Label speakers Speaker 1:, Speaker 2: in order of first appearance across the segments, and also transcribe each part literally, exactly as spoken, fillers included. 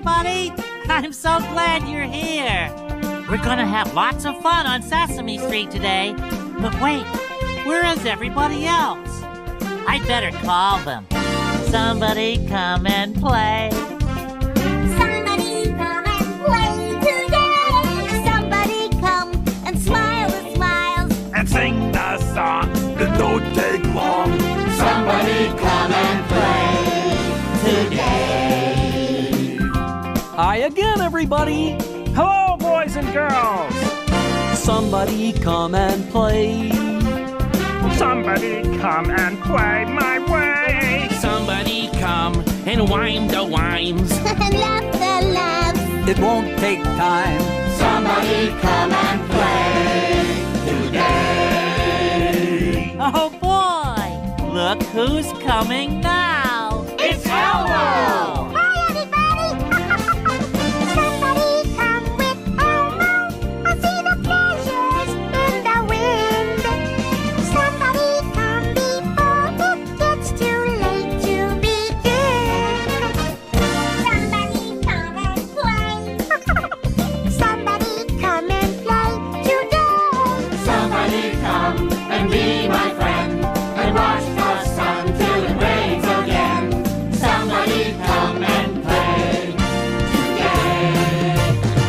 Speaker 1: everybody! I'm so glad you're here. We're gonna have lots of fun on Sesame Street today. But wait, where is everybody else? I'd better call them. Somebody come and play.
Speaker 2: Somebody come and play today. Somebody come and smile the smiles.
Speaker 3: And sing the song that don't take long.
Speaker 4: Somebody come and play today.
Speaker 5: Hi again, everybody.
Speaker 3: Hello, boys and girls.
Speaker 5: Somebody come and play.
Speaker 3: Somebody come and play my way.
Speaker 6: Somebody come and whine the whines.
Speaker 2: Laugh the laughs.
Speaker 5: It won't take time.
Speaker 4: Somebody come and play today.
Speaker 1: Oh boy! Look who's coming now!
Speaker 4: It's Elmo!
Speaker 2: Hi, everybody. Somebody come with Elmo. I'll see the pleasures in the wind. Somebody come before it gets too late to begin. Somebody come and play. Somebody come and play today.
Speaker 4: Somebody come and be my friend and watch the sun till it rains again. Somebody come and play today.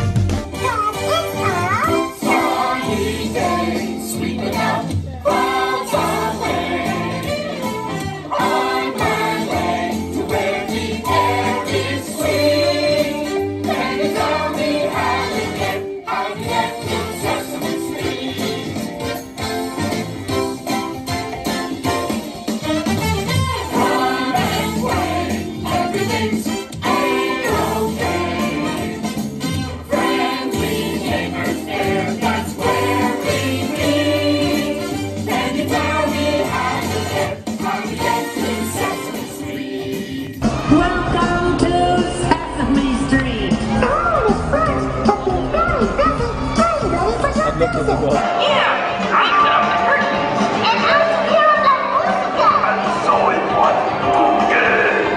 Speaker 2: That is all.
Speaker 4: Sunny days sweeping up clouds away. On my way to where the air is sweet. Can you tell me how to get, how to get to Sesame Street? Run and play, everything's A-OK. Friendly neighbors there, that's where we meet. Can you tell me how to get, how to get to Sesame Street?
Speaker 7: Welcome to Sesame Street.
Speaker 2: Oh, the friends have been very busy getting ready for your visit.
Speaker 7: Yeah, I set up the curtains.
Speaker 2: And I'll hear the music.
Speaker 3: So it was okay.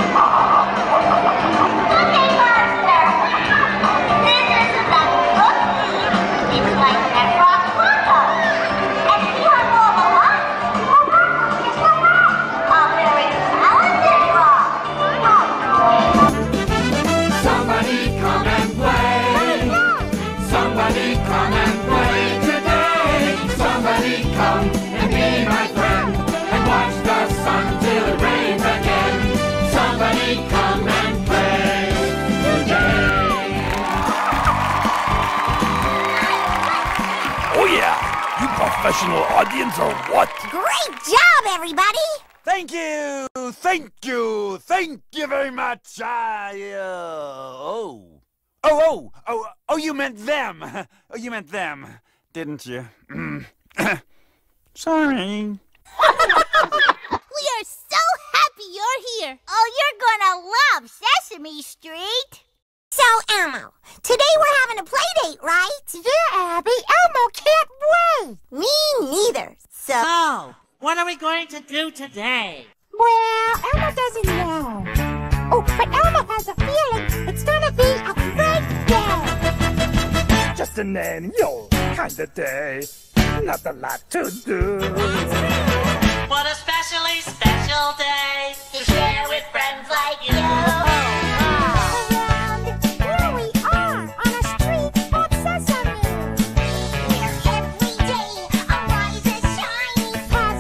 Speaker 2: Okay, Monster. This is the cookie. It's like that rock taco. And if you have all the luck, the rock is the rock. A very talented rock.
Speaker 4: Somebody come and play. Somebody come and play today. Somebody come and be my friend and watch the sun till it rains again. Somebody come and play today.
Speaker 3: Oh yeah, you professional audience or what?
Speaker 2: Great job, everybody.
Speaker 3: Thank you, thank you, thank you very much. I, uh, oh. Oh, oh, oh, oh, you meant them. Oh, you meant them, didn't you? Mm. Sorry.
Speaker 2: We are so happy you're here. Oh, you're gonna love Sesame Street. So, Elmo, today we're having a play date, right? Yeah, Abby. Elmo can't wait. Me neither. So,
Speaker 1: So, what are we going to do today?
Speaker 2: well, Elmo doesn't know. Oh, but Elmo has a feeling it's gonna be a great day.
Speaker 3: Just an annual kind of day. Not a lot to do.
Speaker 1: What a specially special day!
Speaker 2: To share with friends like you. Around where we are on a street called Sesame. Where every day arises shiny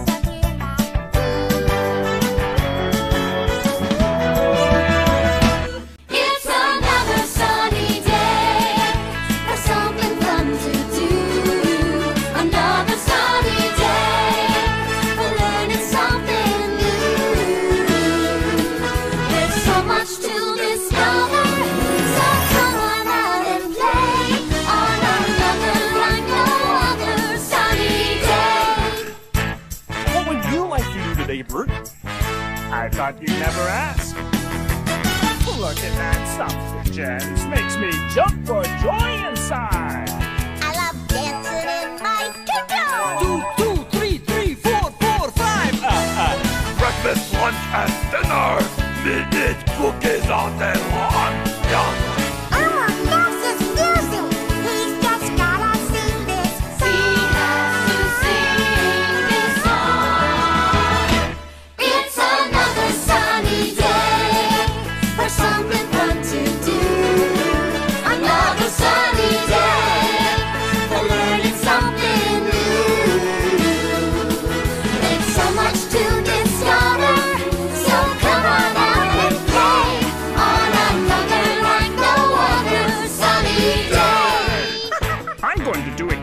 Speaker 2: possibility.
Speaker 4: It's another sunny day for something fun to do. Another sunny day for learning something new. There's so much to discover, so come on out and play on another like no other sunny day.
Speaker 3: What would you like to do today, Bert? I thought you'd never ask. Look at that substance. Makes me jump for joy inside.
Speaker 2: I love dancing in my tutu.
Speaker 5: Two, two, three, three, four, four, five. Uh, uh.
Speaker 3: Breakfast, lunch, and dinner. Midnight cookies all day long. Yum.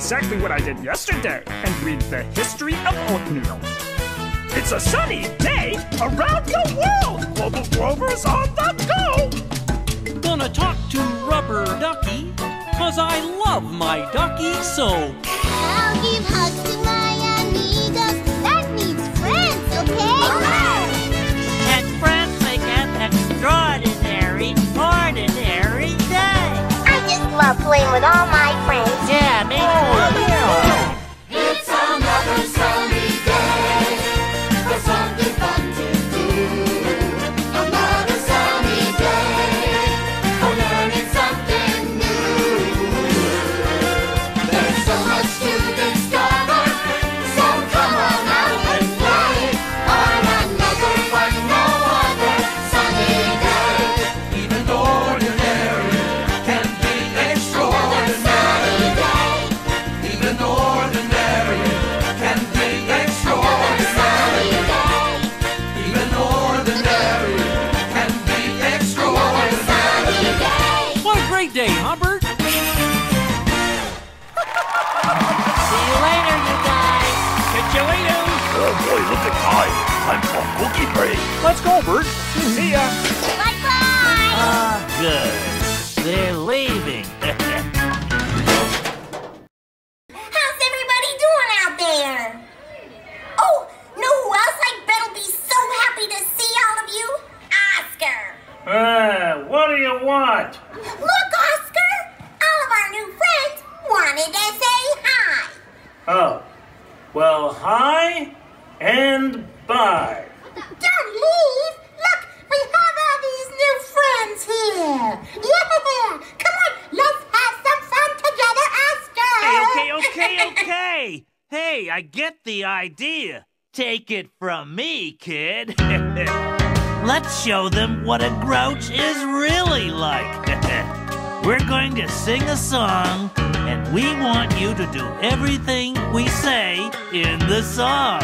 Speaker 8: exactly what I did yesterday and read the history of oatmeal. It's a sunny day around the world. Global Grover's on the go.
Speaker 5: Gonna talk to Rubber Ducky, cause I love my ducky so.
Speaker 2: I'll give hugs to my amigos. That means friends, okay?
Speaker 1: And friends make an extraordinary, ordinary day.
Speaker 2: I just love playing with all my friends.
Speaker 1: Yeah, me too.
Speaker 4: It's another sunny day. There's something fun to do. Another sunny day for learning something new. There's so much to discover, so come on out and play on another fun, no other sunny day. Even ordinary can be extraordinary. Even ordinary can be extraordinary. Even ordinary can be extraordinary.
Speaker 5: What a great day, Hubbard!
Speaker 1: See you later, you guys.
Speaker 6: Catch you later.
Speaker 9: Oh boy, look at time. Time for cookie break.
Speaker 8: Let's go, Bert. See ya.
Speaker 2: Bye-bye!
Speaker 1: Ah, good. They're leaving.
Speaker 2: How's everybody doing out there? Oh, know who else I bet'll be so happy to see all of you? Oscar.
Speaker 8: Uh, what do you want?
Speaker 2: Look, Oscar! All of our new friends wanted to say hi.
Speaker 8: Oh, well, hi and bye.
Speaker 2: Don't leave! Look, we have all these new friends here. Yeah! Come on, let's have some fun together, Oscar!
Speaker 1: Hey, okay, okay, okay. Hey, I get the idea. Take it from me, kid. Let's show them what a grouch is really like. We're going to sing a song, and we want you to do everything we say in the song.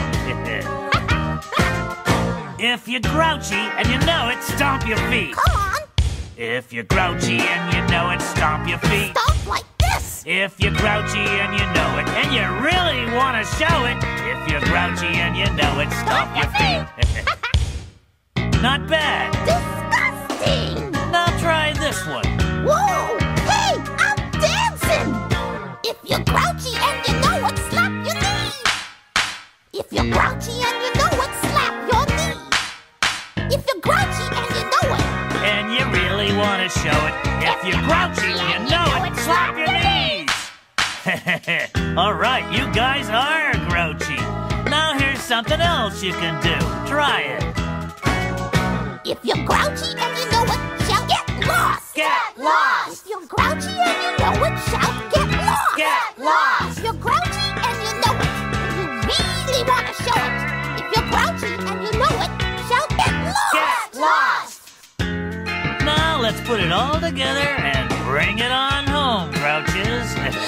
Speaker 1: If you're grouchy and you know it, stomp your feet.
Speaker 2: Come on,
Speaker 1: If you're grouchy and you know it, stomp your feet.
Speaker 2: stomp like this.
Speaker 1: If you're grouchy and you know it, and you really want to show it, if you're grouchy and you know it, stomp your feet. Not bad.
Speaker 2: Disgusting!
Speaker 1: Now try this one.
Speaker 2: Whoa! Hey, I'm dancing! If you're grouchy and you know it, slap your knee. If you're grouchy and you know it, slap your knee. If you're grouchy and you know it,
Speaker 1: And you really want to show it. If you're grouchy and you know it, slap your knees. All right, you guys are grouchy. Now here's something else you can do. Try it.
Speaker 2: if you're grouchy and you know it, shout get lost.
Speaker 1: Get lost.
Speaker 2: If you're grouchy and you know it, shout get lost.
Speaker 1: Get lost.
Speaker 2: If you're grouchy and you know it, and you really want to show it. If you're grouchy and you know it, shout get lost.
Speaker 1: Get lost. Now let's put it all together and bring it on home, grouches.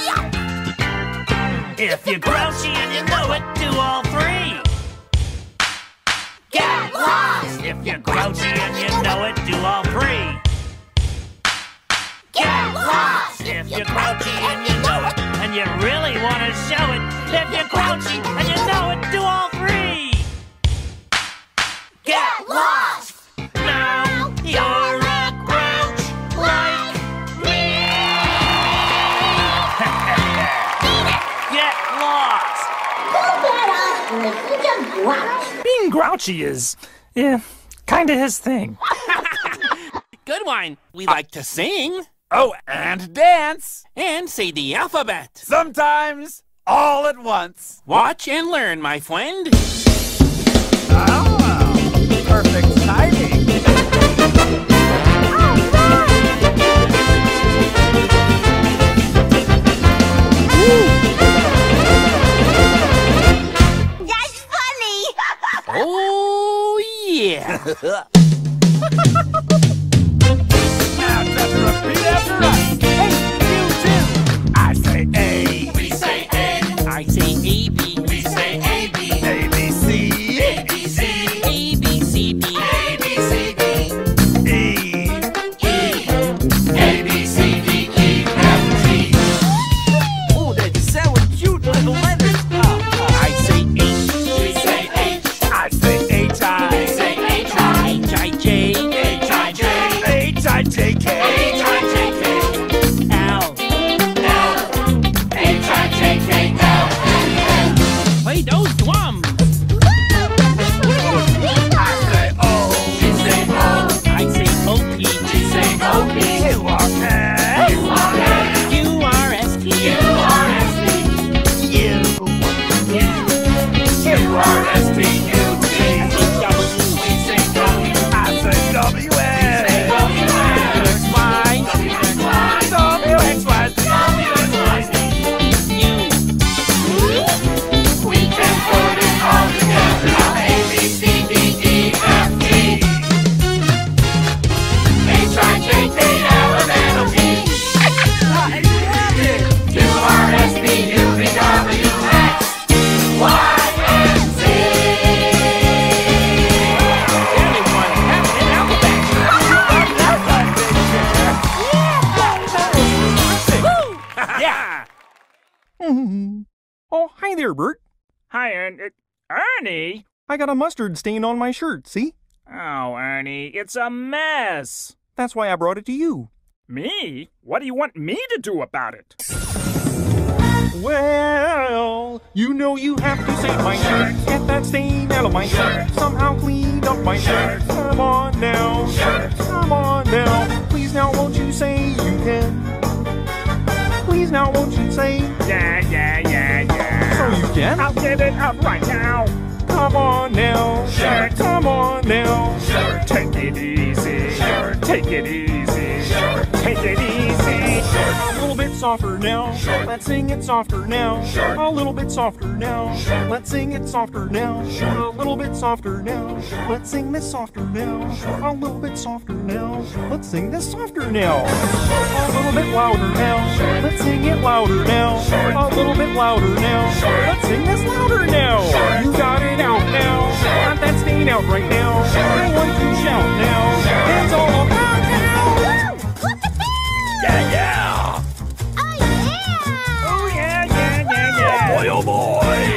Speaker 1: If you're grouchy and you know it, do all three. Get lost. If you're grouchy and you know it, do all three. Get lost. If you're grouchy and you know it, and you really want to show it. If you're grouchy and you know it, do all three. Get lost. Now you're a grouch like me. Get lost.
Speaker 8: Being grouchy is, eh, kind of his thing.
Speaker 6: Good one. We like to sing
Speaker 3: Oh, and dance.
Speaker 6: and say the alphabet.
Speaker 3: Sometimes all at once.
Speaker 6: Watch and learn, my friend.
Speaker 3: Oh, perfect timing.
Speaker 2: That's funny.
Speaker 6: Oh, yeah.
Speaker 3: Now just repeat after us. Hey, you too. I say A.
Speaker 4: We say A,
Speaker 6: I say A, B.
Speaker 4: we say A, B,
Speaker 3: A, B, C.
Speaker 4: A, B, C,
Speaker 6: A, B, C, D.
Speaker 4: A, B, C,
Speaker 10: Oh, hi there, Bert.
Speaker 8: Hi, Ernie. Ernie?
Speaker 10: I got a mustard stain on my shirt, see?
Speaker 8: Oh, Ernie, it's a mess.
Speaker 10: That's why I brought it to you.
Speaker 8: Me? What do you want me to do about it?
Speaker 10: Well, you know you have to save my shirt. Get that stain out of my shirt. Somehow clean up my shirt. Come on now. Come on now. Please now won't you say you can? Please now won't you say?
Speaker 8: Yeah, yeah, yeah, yeah.
Speaker 10: So you can?
Speaker 8: I'll get it up right now.
Speaker 10: Come on now.
Speaker 8: Shirt.
Speaker 10: Come on now.
Speaker 8: Shirt. Take it easy. Shirt. Take it easy. Shirt. Take it easy.
Speaker 10: Shirt. A little bit softer now. Shirt. Let's sing it softer now. Shirt. A little bit softer now. Shirt. Let's sing it softer now. Shirt. A little bit softer now. Let's sing this softer now. Shirt. A little bit softer now. Let's sing this softer now. A little bit louder now. Shirt. Let's sing it louder now. Shirt. A little bit louder now. Shirt. Let's sing this louder now. Shirt. You got it out now. Got that stain out right now. I want to shout now. It's all about now.
Speaker 9: Yeah, yeah.
Speaker 2: Oh, yeah.
Speaker 8: Oh, yeah, yeah, yeah, yeah.
Speaker 9: Boy, oh boy.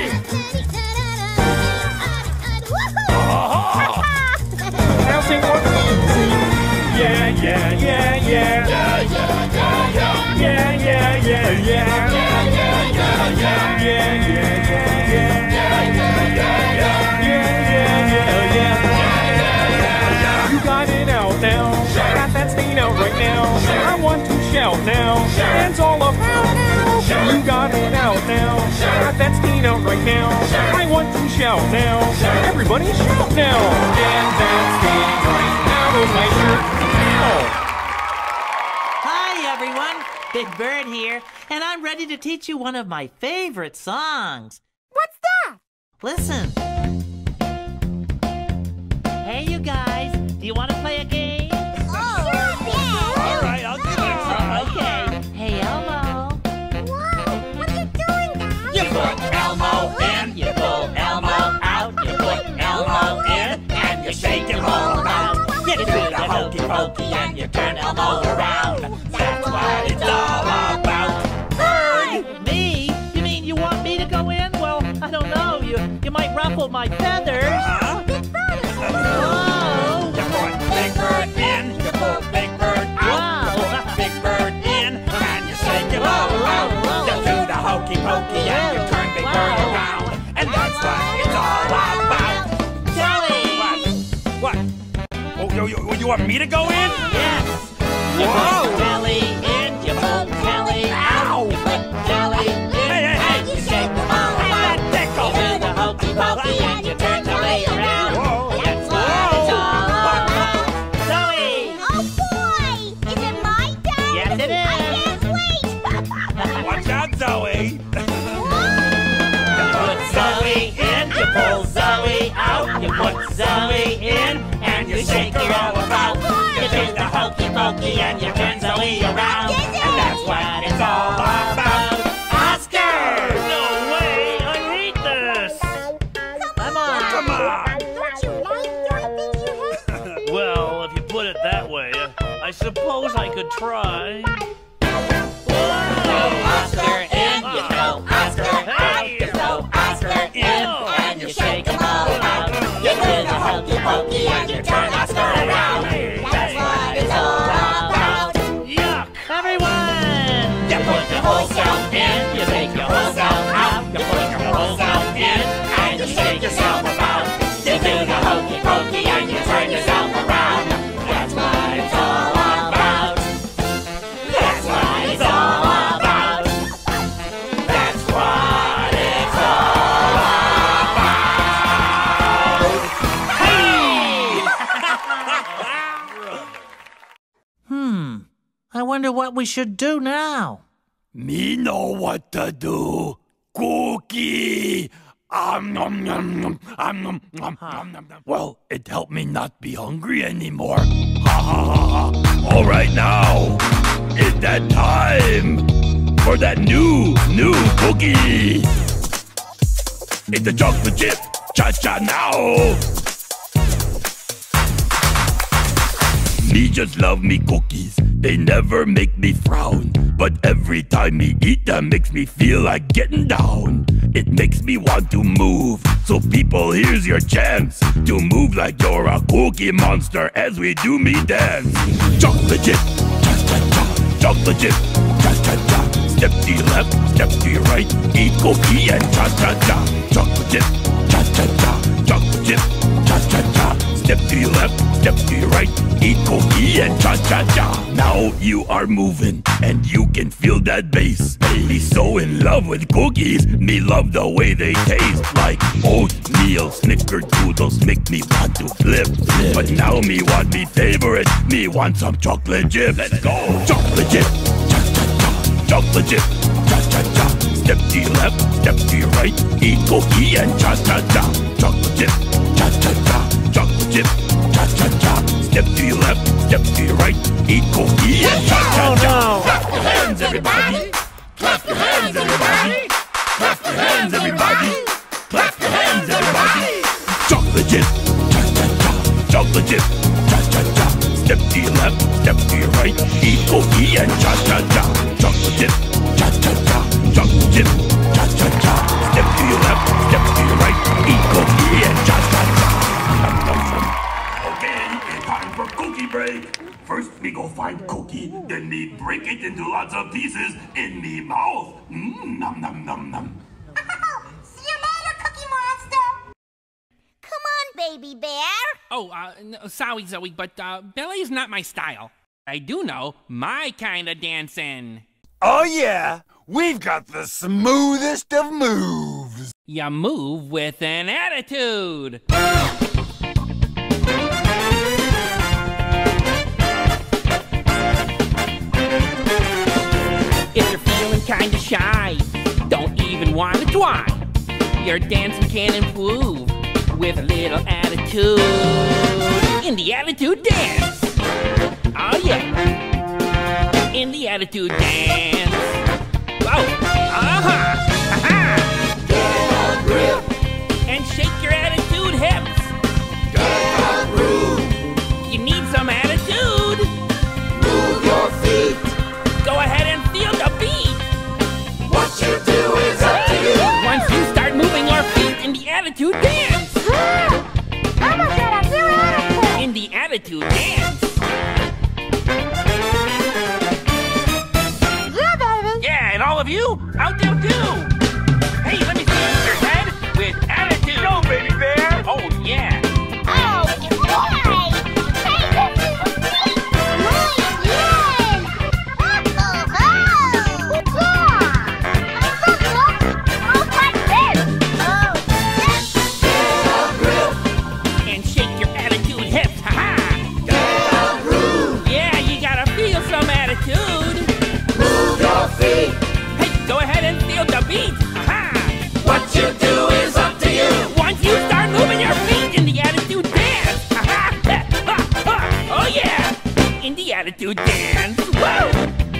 Speaker 10: Now sing what you sing. Yeah, yeah, yeah, yeah.
Speaker 9: Yeah, yeah, yeah, yeah.
Speaker 10: Yeah, yeah, yeah, yeah.
Speaker 9: Yeah, yeah, yeah, yeah.
Speaker 10: Yeah, yeah, yeah, yeah.
Speaker 9: Yeah, yeah, yeah, yeah.
Speaker 10: Yeah, yeah, yeah, yeah. You got it out now. Got that stain out right now. I want to shout now. It's all about now. You got it out now. Got that stain out right now. I want to shout now. Everybody shout now. Get that stain right out of my shirt now.
Speaker 1: Hi, everyone. Big Bird here, and I'm ready to teach you one of my favorite songs.
Speaker 2: What's that?
Speaker 1: Listen. Hey, you guys. Do you want to play a game?
Speaker 2: Oh, yeah.
Speaker 9: All right, I'll give it a try.
Speaker 1: Okay. Hey, Elmo.
Speaker 2: Whoa, what are you doing, Dad?
Speaker 6: You put Elmo in, you pull Elmo out, you put Elmo in, and you shake him all around. You do the hokey pokey and you turn Elmo around. That's what it's all about.
Speaker 1: Bird? Me? You mean you want me to go in? Well, I don't know. You you might ruffle my feathers.
Speaker 9: Huh?
Speaker 2: Big Bird is
Speaker 1: Oh.
Speaker 9: You put Big Bird in, you pull Big Bird out, you
Speaker 1: Wow.
Speaker 9: put Big Bird in, and you shake him all around. You do the hokey pokey and you turn Big Bird around, and that's what it's all about.
Speaker 1: Jelly!
Speaker 9: What? What? Oh, you, you, you want me to go in?
Speaker 1: Yes! You
Speaker 9: Whoa.
Speaker 1: put jelly in, you put jelly out, you put jelly in,
Speaker 9: Hey, hey, hey.
Speaker 1: and you shake them all around.
Speaker 9: That tickle.
Speaker 1: You do the hokey pokey and you turn jelly around.
Speaker 9: Whoa.
Speaker 1: That's what it's all about. Zoe!
Speaker 2: Oh, boy. Is it my turn?
Speaker 1: Yes, it
Speaker 2: I
Speaker 1: is.
Speaker 2: can't wait.
Speaker 9: Watch out, Zoe.
Speaker 1: You put Zoe in, you pull Zoe out, you put Zoe in, and you shake her all about. You do the hokey pokey and you turn Zoe around, and that's what it's all about. Oscar!
Speaker 5: No way! I hate this!
Speaker 1: Come on!
Speaker 9: Come on.
Speaker 2: Don't you like doing things you hate?
Speaker 5: Well, if you put it that way, I suppose I could try.
Speaker 1: Oscar in, you throw Oscar out, you throw Oscar in, and you shake them all out. You do the hokey pokey and you turn Oscar around. That's what it's all about.
Speaker 5: Yuck!
Speaker 1: Everyone! You put your whole self in, you take your whole self out, you put your whole self in, and you shake yourself about. You do the hokey pokey and you turn yourself around. That's what it's all about. That's what it's all about. That's what it's all about. Hey! Hmm. I wonder what we should do now.
Speaker 9: Me know what to do. Cookie. Um, nom, nom, nom, um, nom, nom, nom, nom, nom. Well, it helped me not be hungry anymore. Ha ha ha ha. All right now, it's that time for that new, new cookie. It's a chocolate chip cha-cha now. Me just love me cookies. they never make me frown. But every time me eat them makes me feel like getting down. It makes me want to move. So people, here's your chance to move like you're a cookie monster as we do me dance. Chocolate chip, cha-cha-cha. Chocolate chip, cha-cha-cha. Step to your left, step to your right. Eat cookie and cha-cha-cha. Chocolate chip, cha-cha-cha. Chocolate chip, cha-cha-cha. Step to your left, step to your right. Eat cookie and cha-cha-cha. Now you are moving and you can feel that bass. Me so in love with cookies, me love the way they taste. Like oatmeal snickerdoodles make me want to flip, flip. But now me want me favorite, me want some chocolate chip. Let's go. Chocolate chip, cha-cha-cha. Chocolate chip, cha-cha-cha. Step to your left, step to your right. Eat cookie and cha-cha-cha. Chocolate chip, cha-cha-cha. Chocolate chip, cha-cha-cha. Step to your left, step to your right. Eat cookie and cha-cha-cha. Clap your hands, everybody. Clap your hands, everybody. Clap your hands, everybody. Clap your hands, everybody. Chocolate chip, cha-cha-cha. Chocolate chip, cha-cha-cha. Step to your left, step to your right. Eat cookie and cha-cha-cha. Chocolate chip, cha-cha-cha. Chocolate chip, cha-cha-cha. Step to your left, step to your right. Eat cookie and cha-cha-cha. Okay, it's time for cookie break. First we go find cookie, then me break it into lots of pieces in me mouth. Mmm, nom nom nom nom.
Speaker 2: See you later, Cookie Monster. Come on, baby bear.
Speaker 11: Oh, uh, no, sorry, Zoe, but uh, ballet is not my style. I do know my kind of dancing.
Speaker 3: Oh yeah, we've got the smoothest of moves.
Speaker 11: You move with an attitude. If you're feeling kinda shy, don't even wanna try. Your dancing can improve with a little attitude in the attitude dance. Oh yeah, in the attitude dance. Whoa, uh-huh, uh-huh. Get a grip and shake your attitude hips. Get a groove. You need some attitude. Move your feet. Go ahead and feel the beat. What you do is up to you. Once you start moving your feet in the attitude dance.
Speaker 2: I'm a good attitude.
Speaker 11: In the attitude dance.
Speaker 2: Yeah, baby.
Speaker 11: Yeah, and all of you out there too. Hey, let me see your head with attitude. Go, baby bear. Oh yeah.
Speaker 2: Oh, boy. Hey, this is great. Muy bien. Oh, good job. Look, look. Move like this. Oh, yes.
Speaker 11: Get a grip and shake your attitude hips. Ha ha. Get a groove. Yeah, you gotta feel some attitude. Move your feet. Hey, go ahead and feel the beat. Ha ha. What you do is up to you. Once you start moving your feet in the attitude dance. Ha ha. Ha ha. Oh yeah. In the attitude dance. Whoa.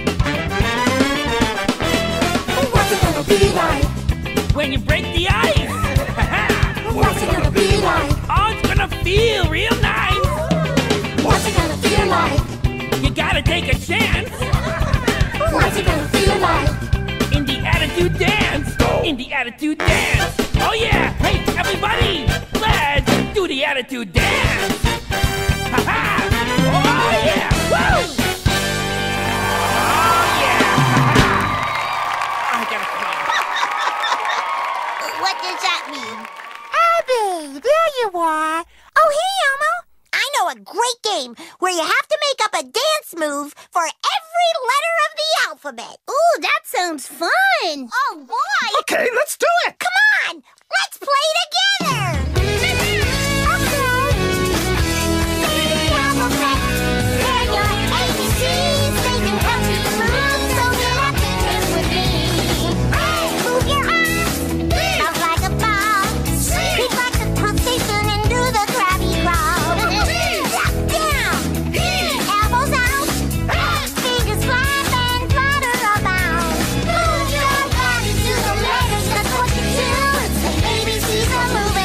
Speaker 2: What's it gonna be like?
Speaker 11: When you break the ice. Ha ha.
Speaker 2: What's it gonna be like?
Speaker 11: Oh, it's gonna feel real nice.
Speaker 2: What's it gonna feel like?
Speaker 11: You gotta take a chance.
Speaker 2: What's it gonna feel like?
Speaker 11: In the attitude dance. In the attitude dance. Oh yeah. Hey, everybody. Let's do the attitude dance. Ha ha. Oh yeah. Woo. Oh yeah. I gotta come.
Speaker 2: What does that mean? Abby, there you are. Oh, hey, Elmo. I know a great game where you have to make up a dance move for every letter of the alphabet. Ooh, that sounds fun. Oh, boy.
Speaker 8: Okay, let's do it.
Speaker 2: Come on. Let's play together. Okay. Baby alphabet, they're your A B Cs. They can help you move, so get up and dance with me. Move your arms, bounce like a ball. Creep like a pulsation and do the Krabby Crawl. Drop down, elbows out, fingers flap and flutter about. Move your body to the letters, that's what you do. It's the A B Cs of moving.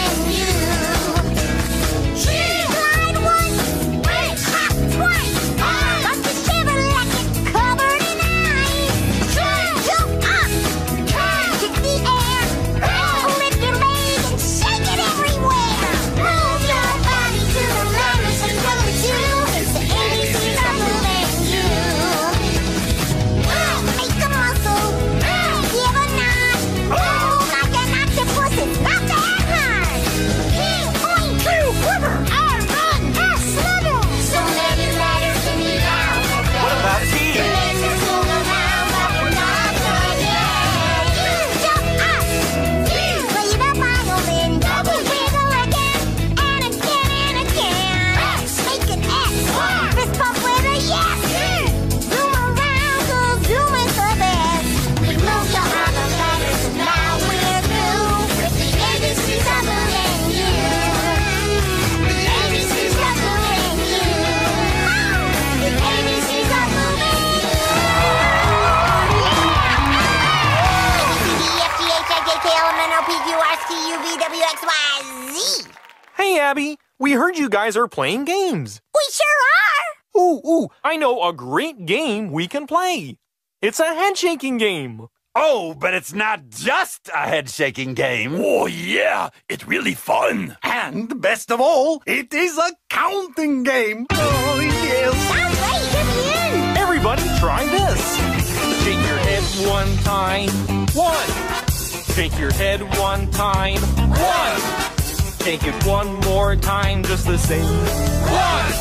Speaker 10: Hey, Abby, we heard you guys are playing games.
Speaker 2: We sure are!
Speaker 10: Ooh, ooh, I know a great game we can play. It's a head-shaking game.
Speaker 3: Oh, but it's not just a head-shaking game.
Speaker 9: Oh, yeah, it's really fun.
Speaker 12: And best of all, it is a counting game. Oh, yes.
Speaker 2: Sounds great, get me in!
Speaker 10: Everybody try this. Shake your head one time. One. Shake your head one time. One. Take it one more time, just the same. One.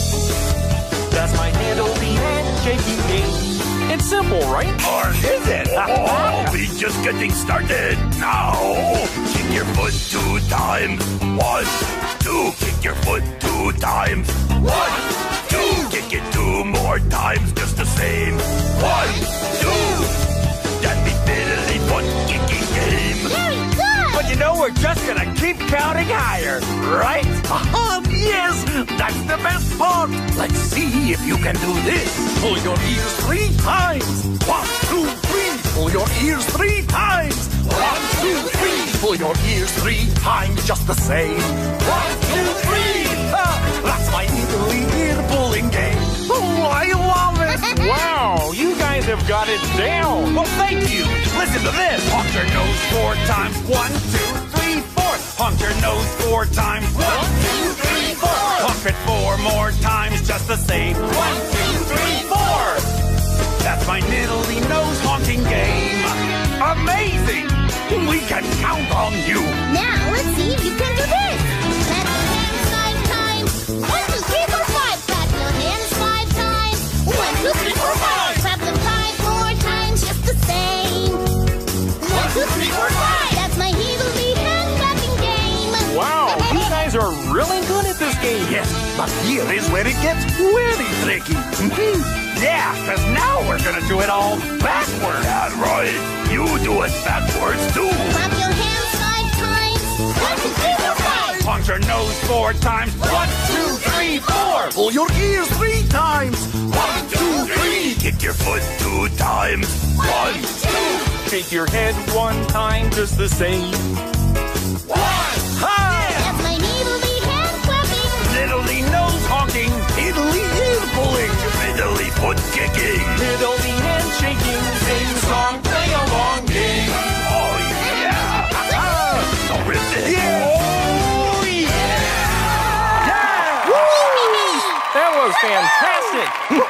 Speaker 10: That's my Handleby head-shaking game. It's simple, right?
Speaker 9: Or is it? Oh, we just getting started now. Kick your foot two times. One, two. Kick your foot two times. One, two. Kick it two more times, just the same. One, two. That be fiddly foot kicking game.
Speaker 2: Very good!
Speaker 3: But you know, we're just gonna keep counting higher, right?
Speaker 12: Ah, yes, that's the best part. Let's see if you can do this. Pull your ears three times. One, two, three. Pull your ears three times. One, two, three. Pull your ears three times, just the same. One, two, three. Ah, that's my Italy ear pulling game. Oh, I love it.
Speaker 10: Wow, you guys have got it down.
Speaker 3: Well, thank you. Listen to this. Honk your nose four times. One, two, three, four. Honk your nose four times. One, two, three, four. Honk it four more times, just the same. One, two, three, four. That's my niddly nose honking game. Amazing! We can count on you.
Speaker 2: Now, let's see if you can do this. Clap your hands five times. One, two, three, four, five. Clap your hands five times. One, two, three, four, five. Clap them five more times, just the same. One, two, three, four, five. That's my Handleby hand clapping game.
Speaker 10: Wow, you guys are really good at this game.
Speaker 12: Yes, but here is where it gets really tricky.
Speaker 3: Yeah, because now we're going to do it all backwards.
Speaker 9: That's right. You do it backwards, too.
Speaker 2: Clap your hands five times. One, two, three, four, five.
Speaker 3: Honk your nose four times. One, two, three, four.
Speaker 12: Pull your ears three times.
Speaker 9: One, two, three. Kick your foot two times. One, two.
Speaker 10: Shake your head one time, just the same.
Speaker 9: One.
Speaker 3: Ha!
Speaker 2: That's my Handleby hand clapping.
Speaker 3: Niddly nose honking.
Speaker 12: Italy ear pulling.
Speaker 9: Fiddly foot kicking.
Speaker 10: Fiddly hand shaking. Sing song, play along game.
Speaker 9: Oh, yeah. So rip it.
Speaker 3: Oh, yeah!
Speaker 10: That was fantastic.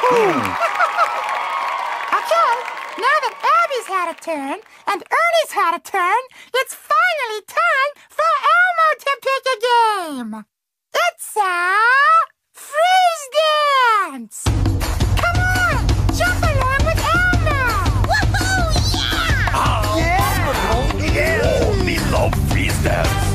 Speaker 2: Okay, now that Abby's had a turn and Ernie's had a turn, it's finally time for Elmo to pick a game. It's a freeze dance. Come on, jump along with Elmo. Woohoo! Yeah!
Speaker 9: Oh, yeah. Yeah. We love freeze dance.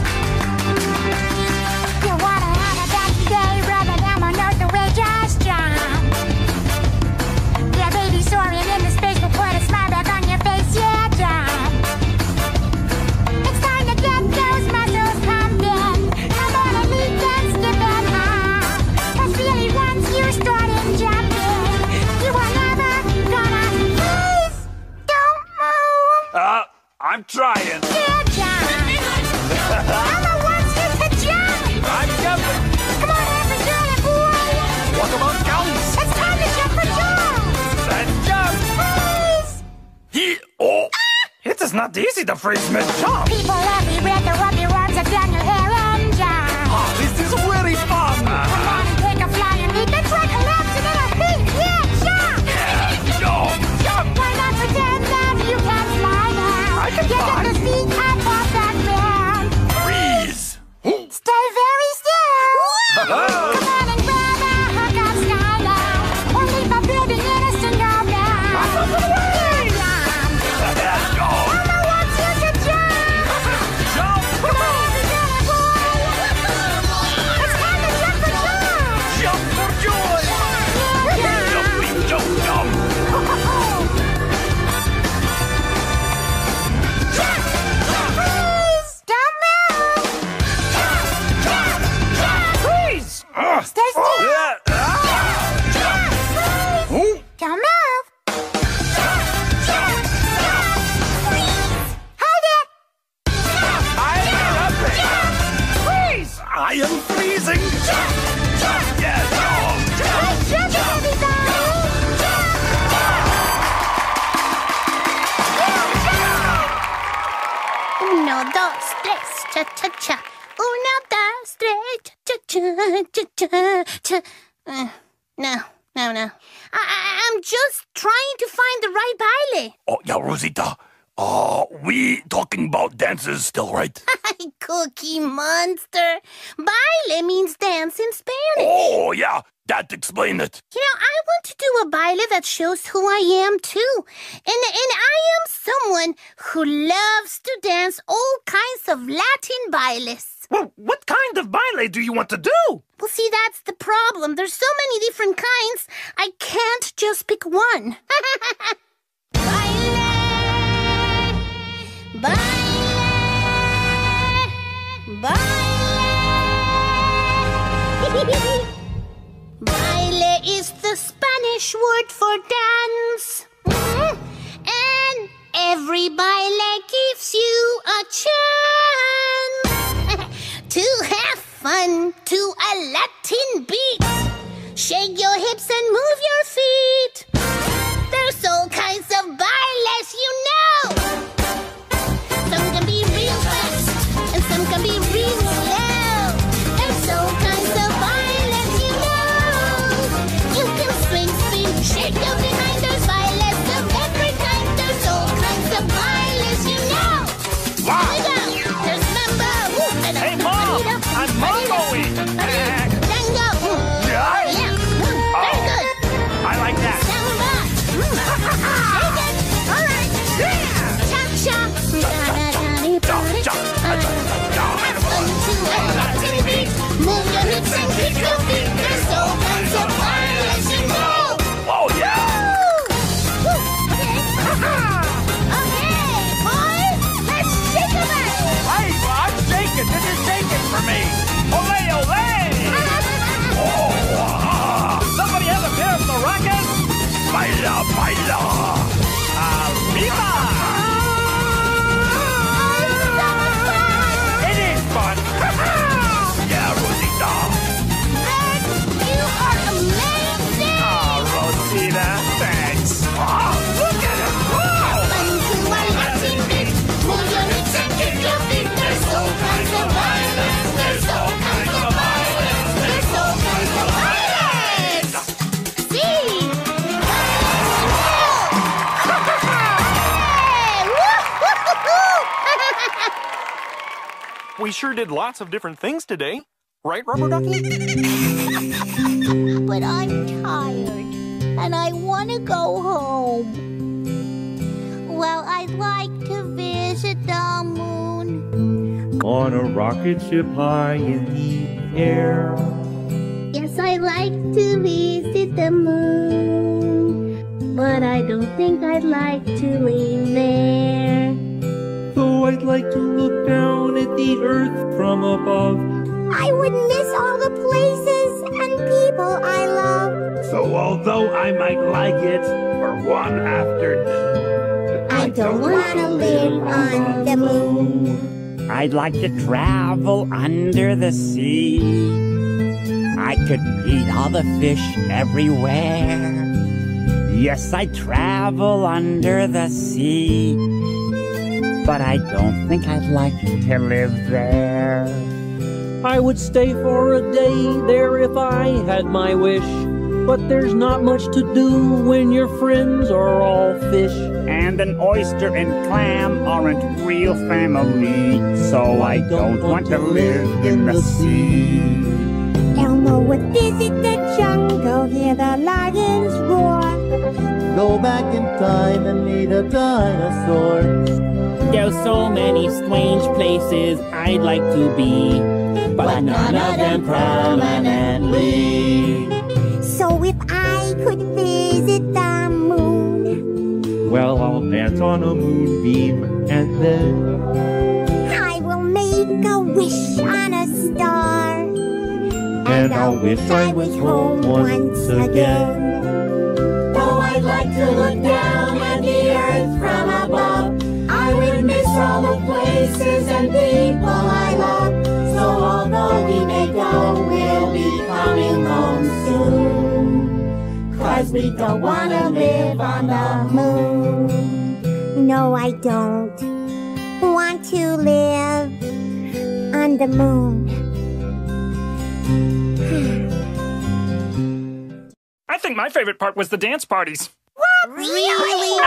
Speaker 2: You wanna have a bad day, rub and Elmo knows the way, just jump. Yeah, baby, soaring into space will put a smile back on your face, yeah, jump. It's time to get those muscles pumping. Come on and leap and skip and hop. 'Cause really once you start in jumping, you are never gonna freeze. Don't move.
Speaker 3: Uh, I'm trying.
Speaker 2: Yeah, jump. Elmo wants you to jump.
Speaker 3: I'm jumping.
Speaker 2: Come on, every girl and boy.
Speaker 12: What about counts?
Speaker 2: It's time to jump for jump.
Speaker 3: Let's jump.
Speaker 2: Freeze.
Speaker 9: He, oh.
Speaker 12: It is not easy to freeze mid-jump.
Speaker 2: People everywhere, throw up your arms up down your hair and jump.
Speaker 12: Ah, this is very fun.
Speaker 2: Come on and take a flying leap. It's like collapsing in a heap. Yeah, jump.
Speaker 9: Yeah, jump.
Speaker 2: Jump. Why not pretend that you can fly now?
Speaker 12: I can
Speaker 2: Get
Speaker 12: fly.
Speaker 2: up the speed up off that ground.
Speaker 9: Freeze.
Speaker 2: Stay very still. Come on and grab a hook up skyline. Or leap a building in a single bound. Yeah, jump. Elmo wants you to jump.
Speaker 3: Jump.
Speaker 2: Come on, cha. Una, dos, tres, cha, cha, cha, cha, cha. Uh, no, no, no. I, I, I'm just trying to find the right baile.
Speaker 9: Oh, yeah, Rosita. Uh, we talking about dances still, right?
Speaker 2: Cookie Monster. Baile means dance in Spanish.
Speaker 9: Oh, yeah. That explain it.
Speaker 2: You know, I want to do a baile that shows who I am, too. And, and I am someone who loves to dance all kinds of Latin bailes.
Speaker 8: Well, what kind of baile do you want to do?
Speaker 2: Well, see, that's the problem. There's so many different kinds, I can't just pick one. Baile! Baile! Baile is the Spanish word for dance. Mm-hmm. And every baile gives you a chance to have fun to a Latin beat. Shake your hips and move your feet. There's all kinds of bailes, you know. Some can be real fast and some can be real slow. There's all kinds of bailes, you know. You can swing, spin, shake your behind. There's bailes of every kind. There's all kinds of bailes, you know.
Speaker 8: Wow.
Speaker 2: Here we go. There's mambo.
Speaker 8: Hey, Mom, I'm mamboing.
Speaker 2: Tango.
Speaker 8: Yeah?
Speaker 2: Yeah. Very good.
Speaker 8: I like that.
Speaker 2: Samba. Shake it. All right. Cha-cha. Have fun to a Latin beat. Move your hips and kick your feet. There's all kinds of bailes, you know.
Speaker 9: Oh, yeah.
Speaker 2: Woo. Okay. Okay, boys, let's shake a bit.
Speaker 8: Hey, well, I'm shaking. This is shaking for me. Olé, olé.
Speaker 9: Oh, ah.
Speaker 8: Somebody have a pair of maracas?
Speaker 9: Baila, baila.
Speaker 8: Arriba. It is fun.
Speaker 9: Yeah, Rosita.
Speaker 2: Ed, you are amazing.
Speaker 8: Oh, Rosita, thanks.
Speaker 9: Ah, look at him go.
Speaker 2: Fun to a Latin beat. Move your hips and kick your feet. There's all kinds of bailes. There's all kinds of bailes. There's all kinds of bailes. See?
Speaker 10: We sure did lots of different things today. Right, Rubber Ducky?
Speaker 2: But I'm tired, and I want to go home. Well, I'd like to visit the moon.
Speaker 13: On a rocket ship high in the air.
Speaker 2: Yes, I'd like to visit the moon. But I don't think I'd like to leave there.
Speaker 13: Though I'd like to look down at the earth from above.
Speaker 2: I would miss all the places and people I love.
Speaker 13: So although I might like it for one afternoon,
Speaker 2: I don't want to live on the moon.
Speaker 14: I'd like to travel under the sea. I could eat all the fish everywhere. Yes, I'd travel under the sea. But I don't think I'd like to live there.
Speaker 5: I would stay for a day there if I had my wish. But there's not much to do when your friends are all fish.
Speaker 14: And an oyster and clam aren't real family. So I don't want to live in the sea.
Speaker 2: Elmo would visit the jungle, hear the lions roar.
Speaker 15: Go back in time and meet a dinosaur.
Speaker 11: There's so many strange places I'd like to be, but none of them permanently.
Speaker 2: So if I could visit the moon,
Speaker 13: well, I'll dance on a moonbeam and then
Speaker 2: I will make a wish on a star.
Speaker 13: And I'll wish I was home once again.
Speaker 4: Though I'd like to look down at the earth from above, I would miss all the places and people I love. So although we may go, we'll be coming home soon. 'Cause we don't wanna live on the moon.
Speaker 2: No, I don't want to live on the moon.
Speaker 8: I think my favorite part was the dance parties.
Speaker 2: What? Really?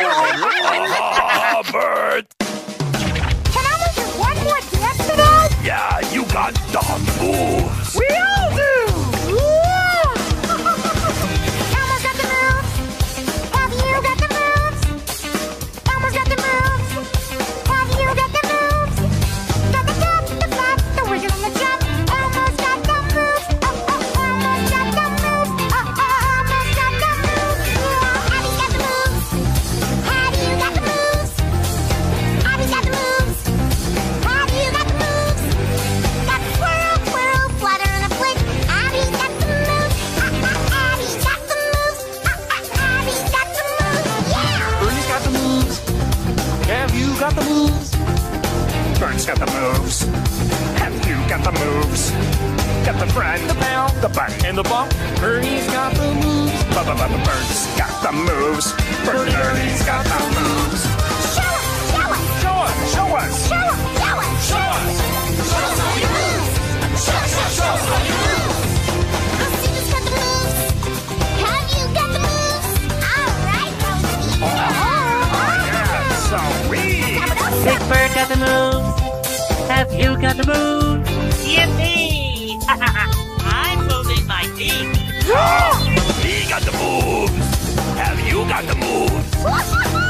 Speaker 9: Ah, Bert!
Speaker 2: Can I make you one more dance today?
Speaker 9: Yeah, you got the moves!
Speaker 2: We all do! Yeah! Elmo's got the moves! Have you got the moves? Elmo's got the moves! Have you got the moves? Got the tap, the flap, the wiggle and the jump. Elmo's got the moves! Oh, oh, Elmo's got the moves! Oh, oh, Elmo's got the moves! Yeah! Abby's got the moves! Have you got the moves? Abby's got the moves! Have you got the moves? Got the swirl, twirl, flutter, and a flick. Abby's got the moves. Ah, ah, Abby's got the moves. Ah, ah, Abby's got the moves. Yeah!
Speaker 10: Bernie's got the moves. Have you got the moves?
Speaker 8: Bert's got the moves. Have you got the moves? Got the friend, the pal, the button, and the bump.
Speaker 10: Bernie's got the moves.
Speaker 8: Bert's got the moves. Bernie's got the moves.
Speaker 2: Show us, show us,
Speaker 8: Show us, show us.
Speaker 2: show us, show us,
Speaker 8: Show us.
Speaker 2: show us all your moves. Show us, show us, show us all your moves. Rosita's got the moves. Have you got the moves? All right, Rosie.
Speaker 8: Yeah, sweet.
Speaker 1: Big Bird got the moves. Have you got the moves? Yippee! I'm moving my feet.
Speaker 9: He got the moves! Have you got the moves?
Speaker 8: Wow,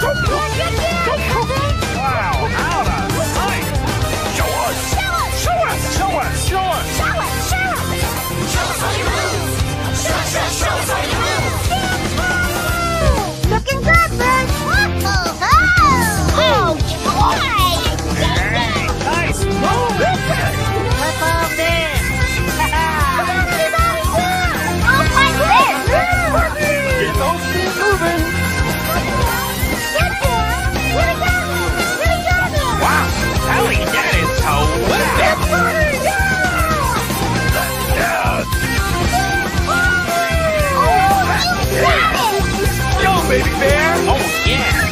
Speaker 8: out of sight.
Speaker 9: Show us!
Speaker 2: Show us,
Speaker 8: Show us, show us, show us.
Speaker 2: show us, show us. Show us all your moves. Show us, show us, show us all your moves. Looking good, Bird. Oh, oh, oh, boy.
Speaker 8: Hey, nice move.
Speaker 1: Flip on this.
Speaker 2: Oh, my goodness.
Speaker 10: Get those feet moving.
Speaker 2: Good boy. Really got me. Really got me.
Speaker 11: Wow, Ellie, that is terrific!
Speaker 8: Go, baby bear.
Speaker 11: Oh, yeah!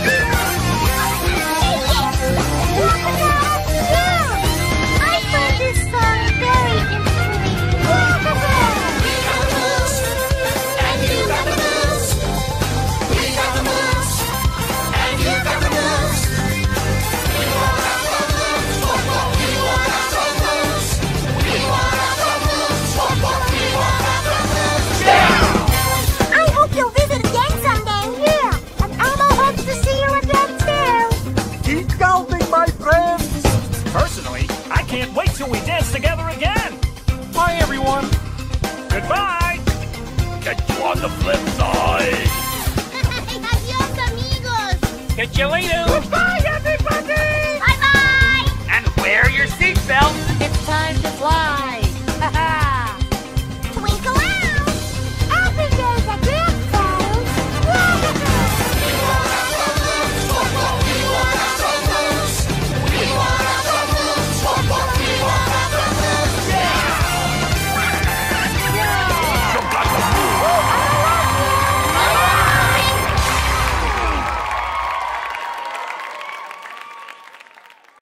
Speaker 2: I find this song very interesting. We got the moves, and you got the moves. We got the moves, and you got the moves. We want out the moves, we want out the moves. We want out the moves, we want out the moves. Yeah! I hope you'll visit again someday. Yeah, and Elmo hopes to see you again too.
Speaker 10: Keep counting, my friends.
Speaker 8: Personally, I can't wait till we dance together again.
Speaker 10: Bye, everyone.
Speaker 8: Goodbye.
Speaker 9: Catch you on the flip side!
Speaker 2: Adios, amigos.
Speaker 11: Catch you later!
Speaker 8: Goodbye, everybody.
Speaker 2: Bye bye.
Speaker 11: And wear your seatbelt!